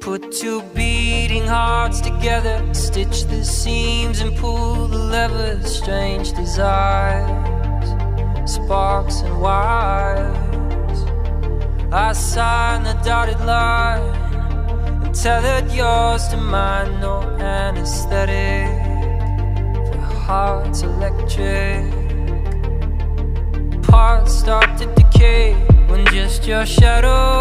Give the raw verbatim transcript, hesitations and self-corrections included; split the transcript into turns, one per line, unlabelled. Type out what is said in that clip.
Put two beating hearts together, stitch the seams and pull the levers. Strange desires, sparks and wires. I sign the dotted line and tethered yours to mine. No anesthetic for hearts electric. Parts start to decay when just your shadow